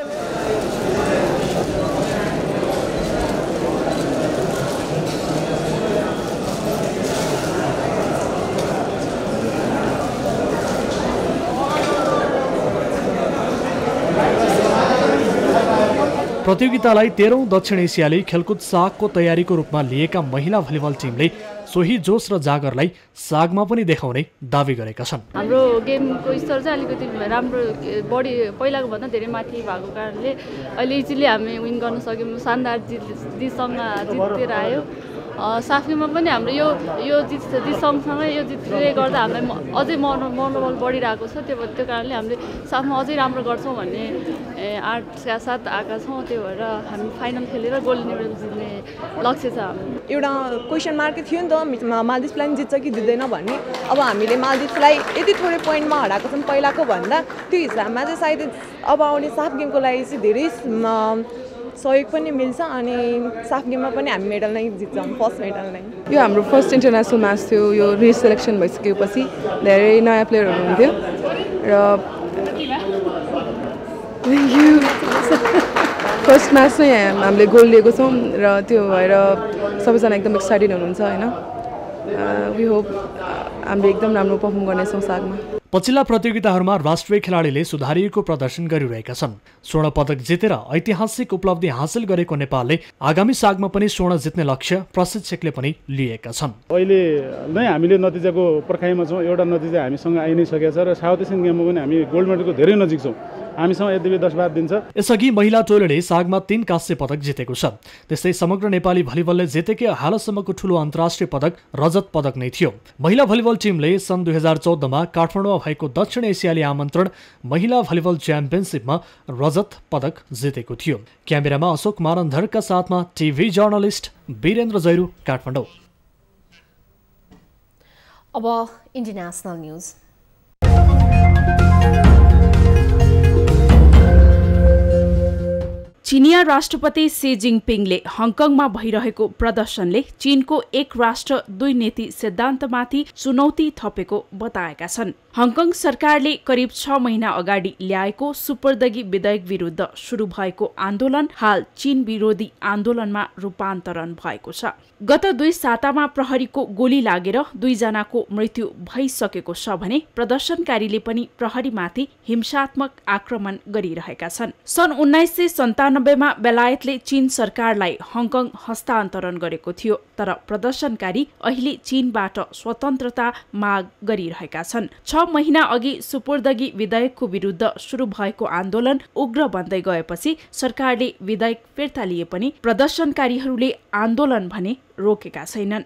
[SPEAKER 1] प्रतियोगितालाई तेह्रौं दक्षिण एसियाली खेलकुद सागको तयारीको रूपमा लिएका महिला भलिबल टिमले सोही जोस र जागरलाई सागमा पनि देखाउने दावी गरेका छन्।
[SPEAKER 16] हाम्रो गेमको स्तर चाहिँ अलिकति राम्रो बढी पहिलाको भन्दा धेरै माथि भएको कारणले अहिले इजिली हामी विन गर्न सक्यौँ। शानदार जित जितसँग जितेर आयो। साफीमा पनि हाम्रो यो यो जित जित सँगसँगै यो जितले गर्दा हामीलाई अझै मन मनोबल बढिरहेको छ। त्यो त्यो कारणले हामीले साफमा अझै राम्रो गर्छौँ भन्ने आठका साथ आएका छौँ। त्यो भएर हामी फाइनल खेलेर गोल्ड मेडल जित्ने लक्ष्य छ हाम्रो।
[SPEAKER 17] एउटा क्वेसन मार्कै थियो नि त मालदिप्सलाई पनि जित्छ कि जित्दैन भन्ने। अब हामीले मालदिप्सलाई यति थोरै पोइन्टमा हराएको छौँ पहिलाको भन्दा, त्यो हिसाबमा चाहिँ सायद अब आउने साफ गेमको लागि चाहिँ धेरै सहयोग पनि मिल्छ अनि साफ गेममा पनि हामी मेडल नै जित्छौँ, फर्स्ट मेडल नै।
[SPEAKER 18] यो हाम्रो फर्स्ट इन्टरनेसनल म्याच थियो। यो रेस सेलेक्सन भइसकेपछि धेरै नयाँ प्लेयरहरू हुन्थ्यो र फर्स्ट म्याच नै हामीले गोल लिएको छौँ र त्यो भएर सबैजना एकदम एक्साइटेड हुनुहुन्छ होइन। वी होप हामीले एकदम राम्रो पर्फर्म गर्नेछौँ सागमा।
[SPEAKER 1] पछिल्ला प्रतियोगिताहरूमा राष्ट्रिय खेलाडीले सुधारिएको प्रदर्शन गरिरहेका छन्। स्वर्ण पदक जितेर ऐतिहासिक उपलब्धि हासिल गरेको नेपालले आगामी सागमा पनि स्वर्ण जित्ने लक्ष्य प्रशिक्षकले पनि लिएका छन्।
[SPEAKER 13] अहिले नै हामीले नतिजाको पर्खाइमा छौँ। एउटा नतिजा हामीसँग आइ नै सकेको छ र साउथ एसियन गेममा पनि हामी गोल्ड मेडलको धेरै नजिक छौँ। हामीसँग यद्यपि दस बार दिन्छ।
[SPEAKER 1] यसअघि महिला टोलीले सागमा तीन कांस्य पदक जितेको छ। त्यस्तै समग्र नेपाली भलिबलले जितेकै हालसम्मको ठूलो अन्तर्राष्ट्रिय पदक रजत पदक नै थियो। महिला भलिबल टिमले सन् दुई हजार चौधमा काठमाडौँमा भएको दक्षिण एसियाली आमन्त्रण महिला भलिबल च्याम्पियनसिपमा रजत पदक जितेको थियो। क्यामेरामा अशोक मानन्धरका साथमा टिभी जर्नलिस्ट वीरेन्द्र जैरू, काठमाडौँ।
[SPEAKER 2] अब इन्टरनेसनल न्यूज।
[SPEAKER 19] चिनिया राष्ट्रपति सी जिङपिङले हङकङमा भइरहेको प्रदर्शनले चीनको एक राष्ट्र दुई नीति सिद्धान्तमाथि चुनौती थपेको बताएका छन्। हङकङ सरकारले करिब छ महिना अगाडि ल्याएको सुपर्दगी विधेयक विरुद्ध शुरू भएको आन्दोलन हाल चीन विरोधी आन्दोलनमा रूपान्तरण भएको छ। गत दुई सातामा प्रहरीको गोली लागेर दुईजनाको मृत्यु भइसकेको छ भने प्रदर्शनकारीले पनि प्रहरीमाथि हिंसात्मक आक्रमण गरिरहेका छन्। सन् उन्नाइस सय सन्तानब्बेमा बेलायतले चीन सरकारलाई हङकङ हस्तान्तरण गरेको थियो, तर प्रदर्शनकारी अहिले चीनबाट स्वतन्त्रता माग गरिरहेका छन्। छ महिना अघि सुपुर्दगी विधेयकको विरुद्ध शुरू भएको आन्दोलन उग्र बन्दै गएपछि सरकारले विधेयक फिर्ता लिए पनि प्रदर्शनकारीहरूले आन्दोलन भने रोकेका छैनन्।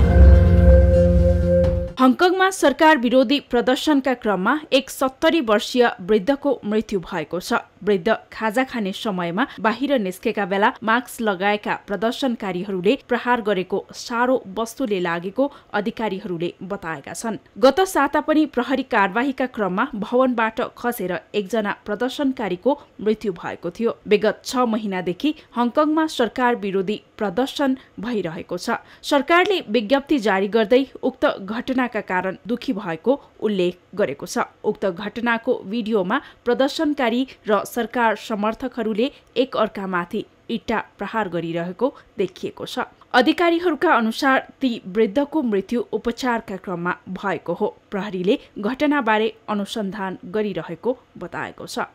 [SPEAKER 19] हङकङमा सरकार विरोधी प्रदर्शनका क्रममा एक सत्तरी वर्षीय वृद्धको मृत्यु भएको छ। वृद्ध खाजा खाने समयमा बाहिर निस्केका बेला मास्क लगाएका प्रदर्शनकारीहरूले प्रहार गरेको सारो वस्तुले लागेको अधिकारीहरूले बताएका छन्। गत साता पनि प्रहरी कारबाहीका क्रममा भवनबाट खसेर एकजना प्रदर्शनकारीको मृत्यु भएको थियो। विगत छ महिनादेखि हङकङमा सरकार विरोधी प्रदर्शन भइरहेको छ। सरकारले विज्ञप्ति जारी गर्दै उक्त घटनाका कारण दुखी भएको उल्लेख गरेको छ। उक्त घटनाको भिडियोमा प्रदर्शनकारी र सरकार समर्थकहरूले एक अर्कामाथि इट्टा प्रहार गरिरहेको देखिएको छ। अधिकारीहरूका अनुसार ती वृद्धको मृत्यु उपचारका क्रममा भएको हो। प्रहरीले घटनाबारे अनुसन्धान गरिरहेको बताएको छ।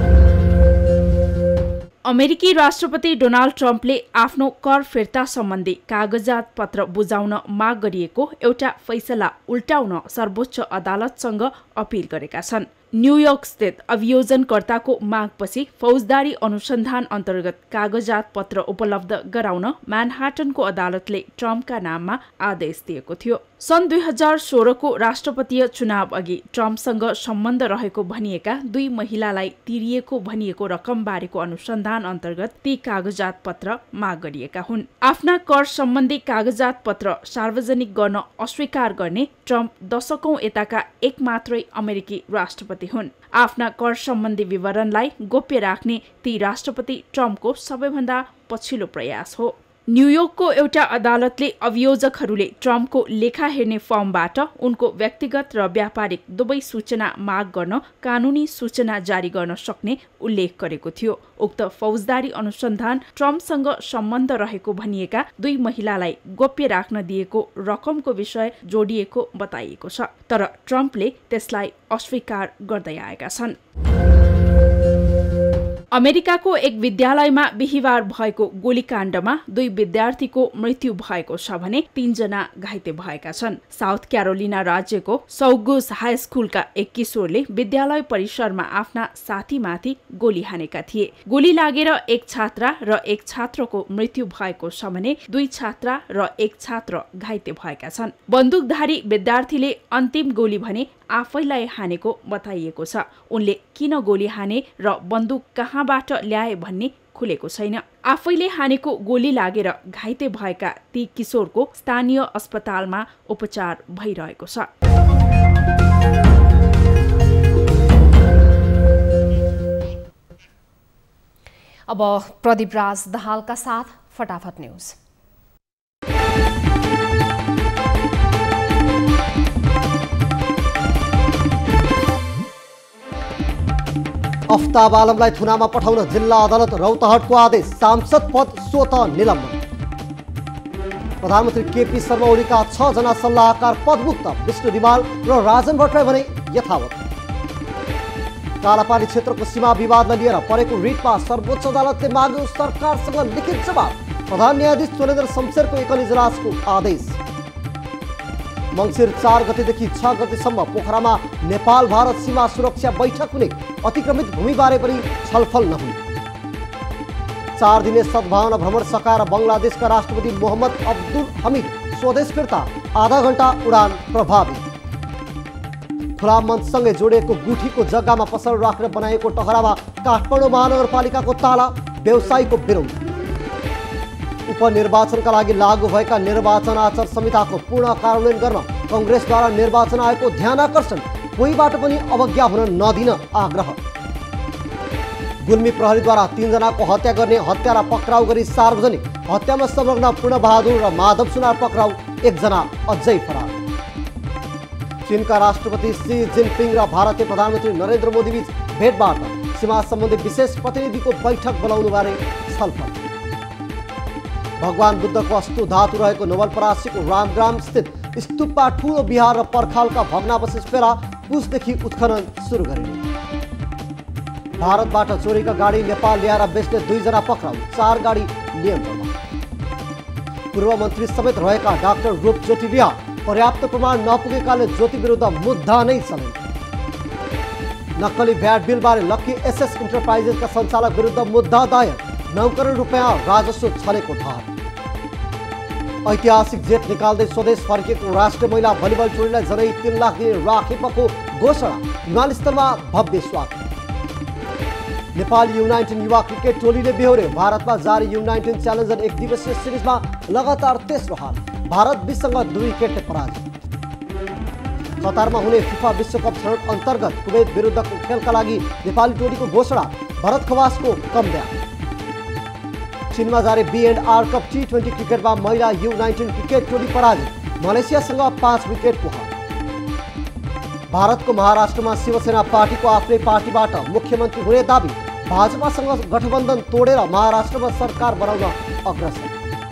[SPEAKER 19] अमेरिकी राष्ट्रपति डोनाल्ड ट्रम्पले आफ्नो कर फिर्ता सम्बन्धी कागजात पत्र बुझाउन माग गरिएको एउटा फैसला उल्टाउन सर्वोच्च अदालतसँग अपिल गरेका छन्। न्युयोर्क स्थित अभियोजनकर्ताको मागपछि फौजदारी अनुसन्धान अन्तर्गत कागजात पत्र उपलब्ध गराउन म्यानहाटनको अदालतले ट्रम्पका नाममा आदेश दिएको थियो। सन् दुई हजार सोह्रको राष्ट्रपतीय चुनाव अघि ट्रम्पसँग सम्बन्ध रहेको भनिएका दुई महिलालाई तिरिएको भनिएको रकम बारेको अनुसन्धान अन्तर्गत ती कागजात पत्र माग गरिएका हुन्। आफ्ना कर सम्बन्धी कागजात पत्र सार्वजनिक गर्न अस्वीकार गर्ने ट्रम्प दशकौं यताका एक मात्रै अमेरिकी राष्ट्रपति हुन्। आफ्ना कर सम्बन्धी विवरणलाई गोप्य राख्ने ती राष्ट्रपति ट्रम्पको सबैभन्दा पछिल्लो प्रयास हो। न्युयोर्कको एउटा अदालतले अभियोजकहरूले ट्रम्पको लेखा हेर्ने फर्मबाट उनको व्यक्तिगत र व्यापारिक दुवै सूचना माग गर्न कानूनी सूचना जारी गर्न सक्ने उल्लेख गरेको थियो। उक्त फौजदारी अनुसन्धान ट्रम्पसँग सम्बन्ध रहेको भनिएका दुई महिलालाई गोप्य राख्न दिएको रकमको विषय जोडिएको बताइएको छ, तर ट्रम्पले त्यसलाई अस्वीकार गर्दै आएका छन्। अमेरिकाको एक विद्यालयमा बिहिबार भएको गोलीकाण्डमा दुई विद्यार्थीको मृत्यु भएको छ भने तीनजना घाइते भएका छन्। साउथ क्यारोलिना राज्यको सौगुस हाई स्कुलका एक किशोरले विद्यालय परिसरमा आफ्ना साथीमाथि गोली हानेका थिए। गोली लागेर एक छात्रा र एक छात्रको मृत्यु भएको छ भने दुई छात्रा र एक छात्र घाइते भएका छन्। बन्दुकधारी विद्यार्थीले अन्तिम गोली भने आफैलाई हानेको बताइएको छ। उनले किन गोली हाने र बन्दुक कहाँबाट ल्याए भन्ने खुलेको छैन। आफैले हानेको गोली लागेर घाइते भएका ती किशोरको स्थानीय अस्पतालमा उपचार भइरहेको छ।
[SPEAKER 2] अब प्रदीप राज दाहालका साथ फटाफट न्यूज।
[SPEAKER 10] अफ्ताब आलमलाई थुनामा पठाउन जिल्ला अदालत रौतहटको आदेश, सांसद पद स्वत निलम्बन। प्रधानमन्त्री केपी शर्मा ओलीका छ जना सल्लाहकार पदमुक्त, विष्णु रिमाल र राजन भट्टराई भने यथावत। कालापानी क्षेत्रको सीमा विवादलाई लिएर परेको रिटमा सर्वोच्च अदालतले माग्यो सरकारसँग लिखित जवाब, प्रधान न्यायाधीश चोलेन्द्र शमशेरको एकल इजलासको आदेश। मङ्सिर चार गतेदेखि छ गतेसम्म पोखरामा नेपाल भारत सीमा सुरक्षा बैठक हुने, अतिक्रमित भूमिबारे पनि छलफल नहुने। चार दिने सद्भावना भ्रमण सकाएर बङ्गलादेशका राष्ट्रपति मोहम्मद अब्दुल हमिद स्वदेश फिर्ता, आधा घण्टा उडान प्रभावित। खुला मञ्चसँगै जोडिएको गुठीको जग्गामा पसल राखेर बनाइएको टहरामा काठमाडौँ महानगरपालिकाको ताला, व्यवसायीको विरोध। उपनिर्वाचनका लागि लागू भएका निर्वाचन आचार संहिताको पूर्ण कार्यान्वयन गर्न कङ्ग्रेसद्वारा निर्वाचन आयोगको ध्यान आकर्षण, कोहीबाट पनि अवज्ञा हुन नदिन आग्रह। गुल्मी प्रहरीद्वारा तीनजनाको हत्या गर्ने हत्यारा पक्राउ गरी सार्वजनिक, हत्यामा संलग्न पूर्णबहादुर र माधव सुनार पक्राउ, एकजना अझै फरार। चीनका राष्ट्रपति सी जिनपिङ र भारतीय प्रधानमन्त्री नरेन्द्र मोदी बीच भेटवार्ता, सीमा सम्बन्धी विशेष प्रतिनिधिको बैठक बोलाउनुबारे छलफल। भगवान बुद्धको अस्तु धातु रहेको नवलपरासीको रामग्राम स्थित स्तूपमा ठुलो बिहार र पर्खालका भग्नावशेष फेला पुसदेखि उत्खनन सुरु गरियो। भारतबाट चोरीका गाडी नेपाल ल्याएर बेच्ने दुईजना पक्राउ, चार गाडी नियन्त्रणमा। पूर्व मन्त्री समेत रहेका डाक्टर रूप ज्योति विहा पर्याप्त प्रमाण नपुगेकाले ज्योति विरुद्ध मुद्दा नै चलेन। नक्कली भ्याट बिलबारे लक्की एसएस इन्टरप्राइजेसका सञ्चालक विरुद्ध मुद्दा दायर, नौ करोड रुपियाँ राजस्व छलेको ठहर। ऐतिहासिक जेट निकाल्दै स्वदेश फर्किएको राष्ट्रिय महिला भलिबल टोलीलाई जनै तीन लाख दिने राखेपको घोषणा, विमानस्थलमा भव्य स्वागत। नेपाल यु नाइन्टिन युवा क्रिकेट टोलीले बेहोर्यो, भारतमा जारी यु नाइन्टिन च्यालेन्जर एक दिवसीय सिरिजमा लगातार तेस्रो हार, भारत बीससँग दुई विकेटले पराजित। कतारमा हुने फिफा विश्वकप छनौट अन्तर्गत कुवैत विरुद्धको खेलका लागि नेपाली टोलीको घोषणा, भरत खवासको कमब्याक। चीनमा जारी B and R cup T twenty क्रिकेटमा महिला यु नाइन्टिन क्रिकेट टोली पराजित, मलेसियासँग पाँच विकेटको हार। भारतको महाराष्ट्रमा शिवसेना पार्टीको आफ्नै पार्टीबाट मुख्यमन्त्री हुने दाबी, भाजपासँग गठबन्धन तोडेर महाराष्ट्रमा सरकार बनाउन अग्रसर।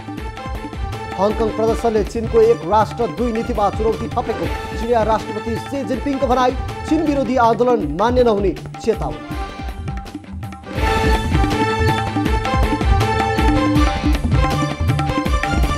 [SPEAKER 10] हङकङ प्रदर्शनले चीनको एक राष्ट्र दुई नीतिमा चुनौती थपेको, चिनिया राष्ट्रपति सी जिनपिङको भनाई, चीन विरोधी आन्दोलन मान्य नहुने चेतावनी।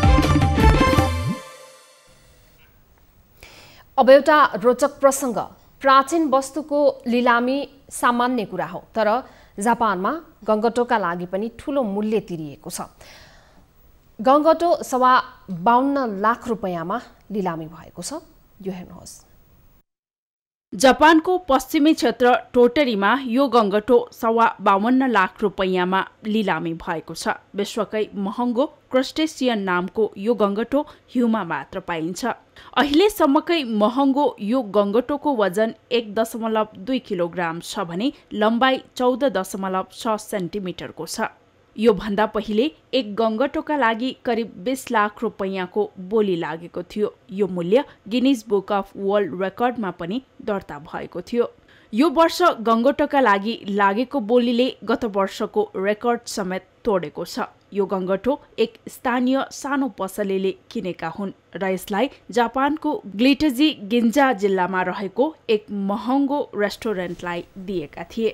[SPEAKER 2] अब एउटा रोचक प्रसङ्ग। प्राचीन वस्तुको लिलामी सामान्य कुरा हो, तर जापानमा गङ्गटोका लागि पनि ठूलो मूल्य तिरिएको छ। गङ्गटो सवा बाहन्न लाख रुपैयाँमा लिलामी भएको छ। यो हेर्नुहोस्।
[SPEAKER 19] जापानको पश्चिमी क्षेत्र टोटरीमा यो गङ्गटो सवा बावन्न लाख रुपैयाँमा लिलामी भएको छ। विश्वकै महँगो क्रस्टेसियन नामको यो गङ्गटो हिउँमा मात्र पाइन्छ। अहिलेसम्मकै महँगो यो गङ्गटोको वजन एक दशमलव दुई किलोग्राम छ भने लम्बाइ चौध दशमलव छ सेन्टिमिटरको छ। यो भन्दा पहिले एक गङ्गटोका लागि करिब बीस लाख रुपैयाँको बोली लागेको थियो। यो मूल्य गिनिज बुक अफ वर्ल्ड रेकर्डमा पनि दर्ता भएको थियो। यो वर्ष गङ्गटोका लागि लागेको बोलीले गत वर्षको रेकर्ड समेत तोडेको छ। यो गङ्गटो एक स्थानीय सानो पसलेले किनेका हुन् र यसलाई जापानको ग्लिटजी गिन्जा जिल्लामा रहेको एक महँगो रेस्टुरेन्टलाई दिएका थिए।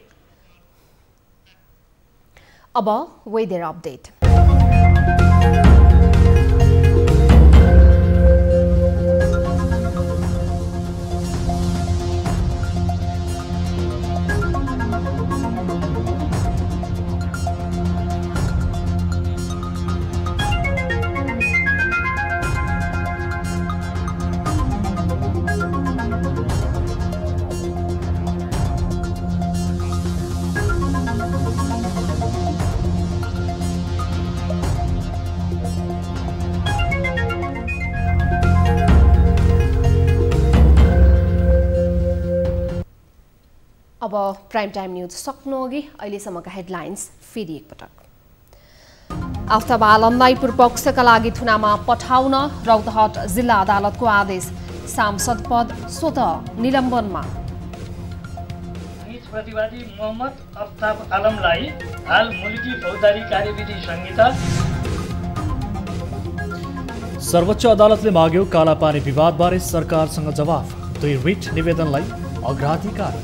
[SPEAKER 2] अब वेदर अपडेट। अब प्राइम टाइम न्यूज सक्नु अघि अहिलेसम्मका हेडलाइन्स फेरि एकपटक। आफ्ताब आलमलाई पूर्वपक्षका लागि थुनामा पठाउन रौतहट जिल्ला अदालतको आदेश। सांसद पद स्वतः निलम्बनमा।
[SPEAKER 3] प्रतिवादी मोहम्मद आफ्ताब आलमलाई हाल मुलकी फौजदारी कार्यविधि संहिता।
[SPEAKER 1] सर्वोच्च अदालतले माग्यो कालापानी विवादबारे सरकारसँग जवाफ। दुई रिट निवेदनलाई अग्राधिकार।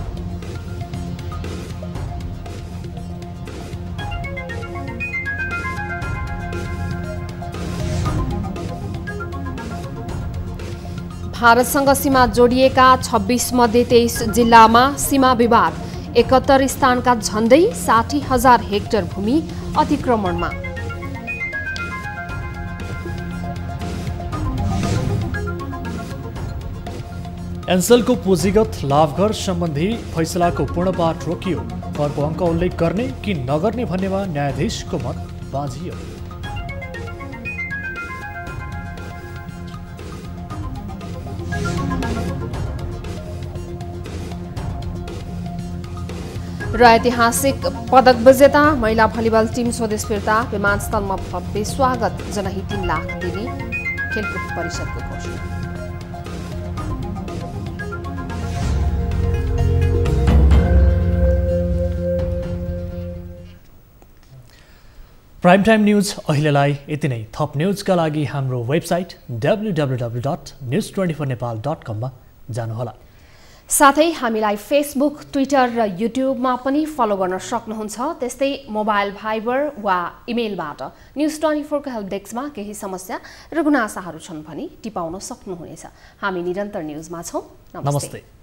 [SPEAKER 2] भारतसँग सीमा जोडिएका छब्बीस मध्ये तेइस जिल्लामा सीमा विवाद। एकहत्तर स्थानका झण्डै साठी हजार हेक्टर भूमि अतिक्रमणमा।
[SPEAKER 1] एन्सेलको पुँजीगत लाभघर सम्बन्धी फैसलाको पूर्णपाठ रोकियो। करको अङ्क उल्लेख गर्ने कि नगर्ने भन्नेमा न्यायाधीशको मत बाँझियो।
[SPEAKER 2] र ऐतिहासिक पदक विजेता महिला भलिबल टिम स्वदेश फिर्ता। विमानस्थलमा भव्य स्वागत। जनही तीन लाख दिने खेलकुद परिषदको घोषणा।
[SPEAKER 1] प्राइम टाइम न्यूज अहिलेलाई यति नै। थप न्यूजका लागि हाम्रो website W W W dot news twenty four Nepal dot कममा जानुहोला।
[SPEAKER 2] साथै हामीलाई फेसबुक, ट्विटर र युट्युबमा पनि फलो गर्न सक्नुहुन्छ। त्यस्तै मोबाइल भाइबर वा इमेलबाट न्युज ट्वेन्टी फोरको हेल्प डेस्कमा केही समस्या र गुनासाहरू छन् भने टिपाउन सक्नुहुनेछ। हामी निरन्तर न्युजमा छौँ। नमस्ते।